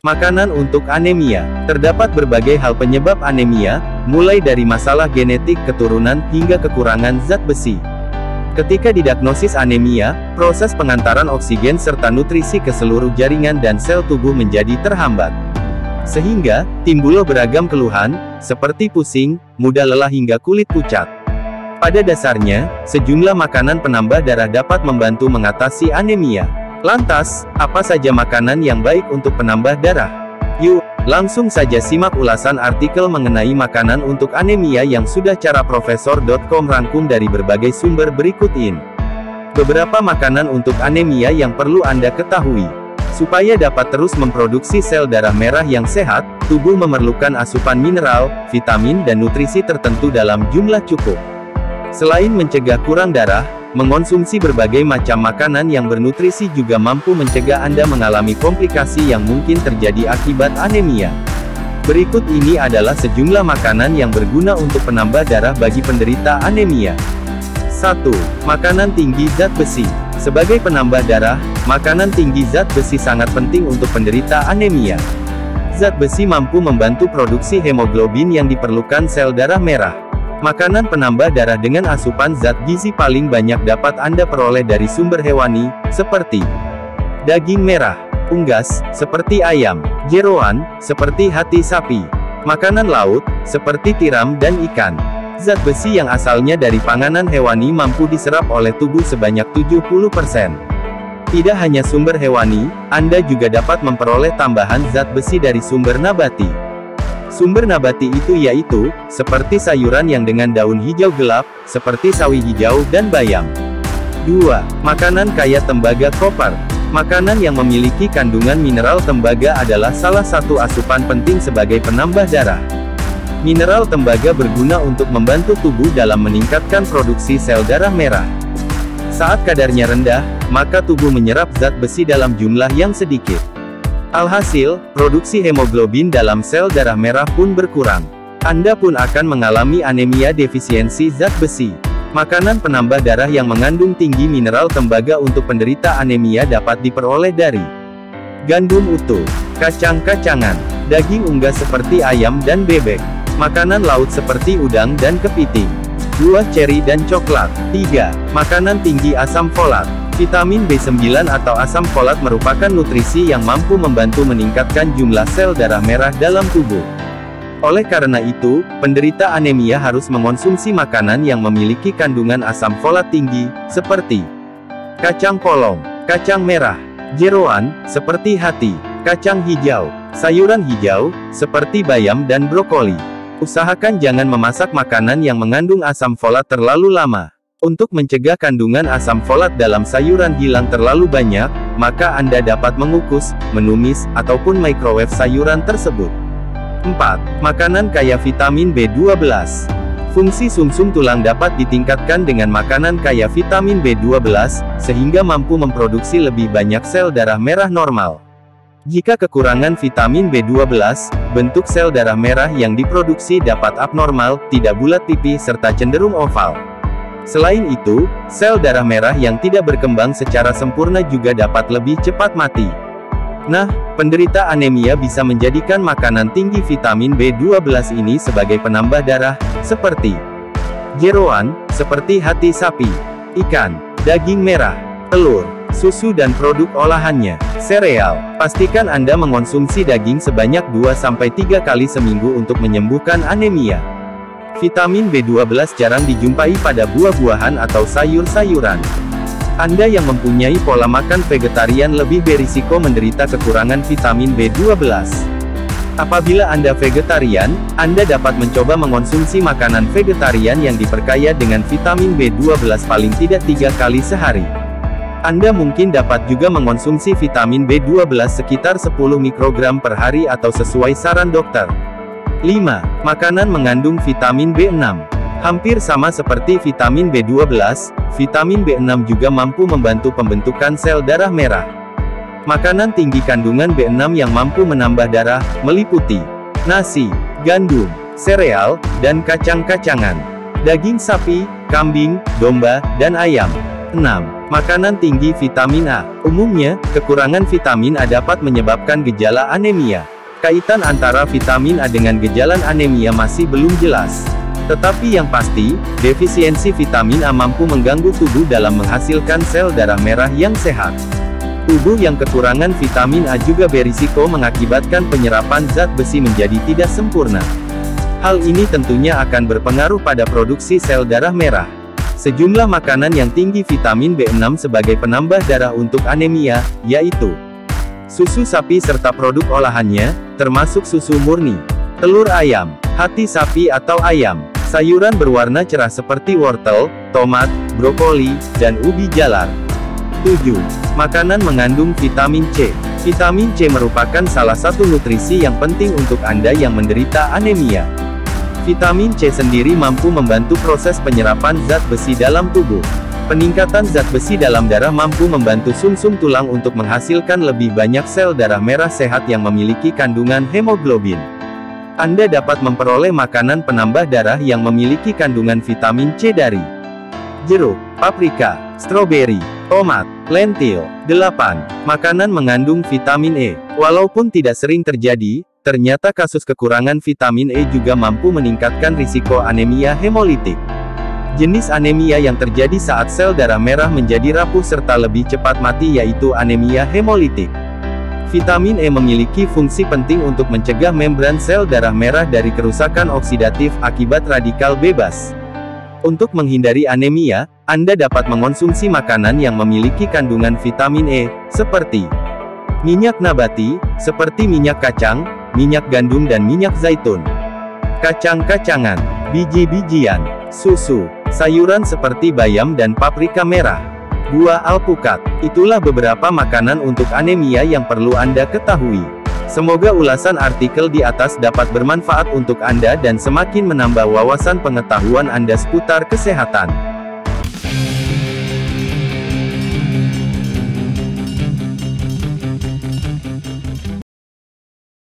Makanan untuk anemia. Terdapat berbagai hal penyebab anemia, mulai dari masalah genetik keturunan hingga kekurangan zat besi. Ketika didiagnosis anemia, proses pengantaran oksigen serta nutrisi ke seluruh jaringan dan sel tubuh menjadi terhambat. Sehingga, timbul beragam keluhan, seperti pusing, mudah lelah hingga kulit pucat. Pada dasarnya, sejumlah makanan penambah darah dapat membantu mengatasi anemia. Lantas, apa saja makanan yang baik untuk penambah darah? Yuk, langsung saja simak ulasan artikel mengenai makanan untuk anemia yang sudah caraprofesor.com rangkum dari berbagai sumber berikut ini. Beberapa makanan untuk anemia yang perlu Anda ketahui. Supaya dapat terus memproduksi sel darah merah yang sehat, tubuh memerlukan asupan mineral, vitamin dan nutrisi tertentu dalam jumlah cukup. Selain mencegah kurang darah, mengonsumsi berbagai macam makanan yang bernutrisi juga mampu mencegah Anda mengalami komplikasi yang mungkin terjadi akibat anemia. Berikut ini adalah sejumlah makanan yang berguna untuk penambah darah bagi penderita anemia. 1. Makanan tinggi zat besi. Sebagai penambah darah, makanan tinggi zat besi sangat penting untuk penderita anemia. Zat besi mampu membantu produksi hemoglobin yang diperlukan sel darah merah. Makanan penambah darah dengan asupan zat gizi paling banyak dapat Anda peroleh dari sumber hewani, seperti daging merah, unggas, seperti ayam, jeroan, seperti hati sapi, makanan laut, seperti tiram dan ikan. Zat besi yang asalnya dari panganan hewani mampu diserap oleh tubuh sebanyak 70%. Tidak hanya sumber hewani, Anda juga dapat memperoleh tambahan zat besi dari sumber nabati. Sumber nabati itu yaitu, seperti sayuran yang dengan daun hijau gelap, seperti sawi hijau dan bayam. 2. Makanan kaya tembaga koper. Makanan yang memiliki kandungan mineral tembaga adalah salah satu asupan penting sebagai penambah darah. Mineral tembaga berguna untuk membantu tubuh dalam meningkatkan produksi sel darah merah. Saat kadarnya rendah, maka tubuh menyerap zat besi dalam jumlah yang sedikit. Alhasil, produksi hemoglobin dalam sel darah merah pun berkurang. Anda pun akan mengalami anemia defisiensi zat besi. Makanan penambah darah yang mengandung tinggi mineral tembaga untuk penderita anemia dapat diperoleh dari gandum utuh, kacang-kacangan, daging unggas seperti ayam dan bebek, makanan laut seperti udang dan kepiting, buah ceri dan coklat. 3. Makanan tinggi asam folat. Vitamin B9 atau asam folat merupakan nutrisi yang mampu membantu meningkatkan jumlah sel darah merah dalam tubuh. Oleh karena itu, penderita anemia harus mengonsumsi makanan yang memiliki kandungan asam folat tinggi, seperti kacang polong, kacang merah, jeroan, seperti hati, kacang hijau, sayuran hijau, seperti bayam dan brokoli. Usahakan jangan memasak makanan yang mengandung asam folat terlalu lama. Untuk mencegah kandungan asam folat dalam sayuran hilang terlalu banyak, maka Anda dapat mengukus, menumis, ataupun microwave sayuran tersebut. 4. Makanan kaya vitamin B12. Fungsi sumsum tulang dapat ditingkatkan dengan makanan kaya vitamin B12, sehingga mampu memproduksi lebih banyak sel darah merah normal. Jika kekurangan vitamin B12, bentuk sel darah merah yang diproduksi dapat abnormal, tidak bulat pipi serta cenderung oval. Selain itu, sel darah merah yang tidak berkembang secara sempurna juga dapat lebih cepat mati. Nah, penderita anemia bisa menjadikan makanan tinggi vitamin B12 ini sebagai penambah darah, seperti jeroan, seperti hati sapi, ikan, daging merah, telur, susu dan produk olahannya, sereal. Pastikan Anda mengonsumsi daging sebanyak 2-3 kali seminggu untuk menyembuhkan anemia. Vitamin B12 jarang dijumpai pada buah-buahan atau sayur-sayuran. Anda yang mempunyai pola makan vegetarian lebih berisiko menderita kekurangan vitamin B12. Apabila Anda vegetarian, Anda dapat mencoba mengonsumsi makanan vegetarian yang diperkaya dengan vitamin B12 paling tidak 3 kali sehari. Anda mungkin dapat juga mengonsumsi vitamin B12 sekitar 10 mikrogram per hari atau sesuai saran dokter. 5. Makanan mengandung vitamin B6. Hampir sama seperti vitamin B12, vitamin B6 juga mampu membantu pembentukan sel darah merah. Makanan tinggi kandungan B6 yang mampu menambah darah, meliputi nasi, gandum, sereal, dan kacang-kacangan, daging sapi, kambing, domba, dan ayam. 6. Makanan tinggi vitamin A. Umumnya, kekurangan vitamin A dapat menyebabkan gejala anemia. Kaitan antara vitamin A dengan gejala anemia masih belum jelas. Tetapi yang pasti, defisiensi vitamin A mampu mengganggu tubuh dalam menghasilkan sel darah merah yang sehat. Tubuh yang kekurangan vitamin A juga berisiko mengakibatkan penyerapan zat besi menjadi tidak sempurna. Hal ini tentunya akan berpengaruh pada produksi sel darah merah. Sejumlah makanan yang tinggi vitamin B6 sebagai penambah darah untuk anemia, yaitu susu sapi serta produk olahannya, termasuk susu murni, telur ayam, hati sapi atau ayam, sayuran berwarna cerah seperti wortel, tomat, brokoli, dan ubi jalar. 7. Makanan mengandung vitamin C. Vitamin C merupakan salah satu nutrisi yang penting untuk Anda yang menderita anemia. Vitamin C sendiri mampu membantu proses penyerapan zat besi dalam tubuh. Peningkatan zat besi dalam darah mampu membantu sumsum tulang untuk menghasilkan lebih banyak sel darah merah sehat yang memiliki kandungan hemoglobin. Anda dapat memperoleh makanan penambah darah yang memiliki kandungan vitamin C dari jeruk, paprika, stroberi, tomat, lentil. 8. Makanan mengandung vitamin E. Walaupun tidak sering terjadi, ternyata kasus kekurangan vitamin E juga mampu meningkatkan risiko anemia hemolitik. Jenis anemia yang terjadi saat sel darah merah menjadi rapuh serta lebih cepat mati yaitu anemia hemolitik. Vitamin E memiliki fungsi penting untuk mencegah membran sel darah merah dari kerusakan oksidatif akibat radikal bebas. Untuk menghindari anemia, Anda dapat mengonsumsi makanan yang memiliki kandungan vitamin E, seperti minyak nabati, seperti minyak kacang, minyak gandum dan minyak zaitun, kacang-kacangan, biji-bijian, susu, sayuran seperti bayam dan paprika merah, buah alpukat. Itulah beberapa makanan untuk anemia yang perlu Anda ketahui. Semoga ulasan artikel di atas dapat bermanfaat untuk Anda dan semakin menambah wawasan pengetahuan Anda seputar kesehatan.